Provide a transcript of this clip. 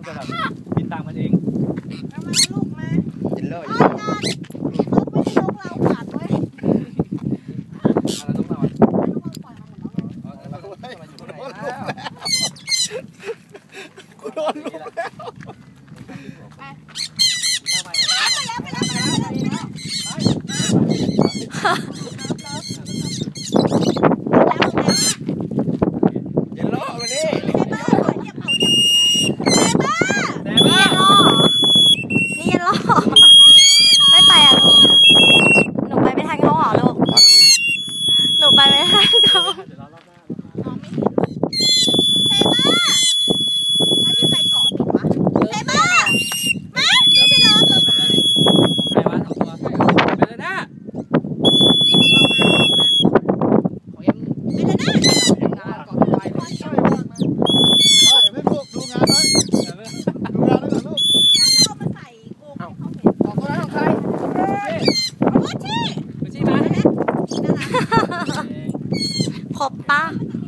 จะแบบบินตามมันเองเอามาลูกมากินเลยนกไม่ใช่นกเราฝาดไว้อะไรต้องเรากูโดนลูกแล้วเย็นโลมาดินี่ยันล่อไม่ไปอ่ะลูกหนูไปไม่ทันเขาหรอลูกหนูไปไม่ทันเขาครบปะ